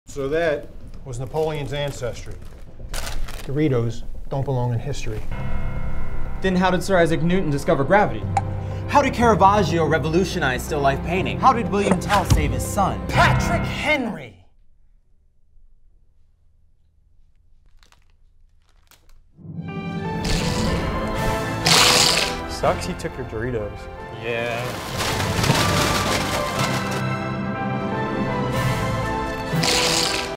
So that was Napoleon's ancestry. Doritos don't belong in history. Then how did Sir Isaac Newton discover gravity? How did Caravaggio revolutionize still life painting? How did William Tell save his son? Patrick Henry! Sucks he took your Doritos. Yeah.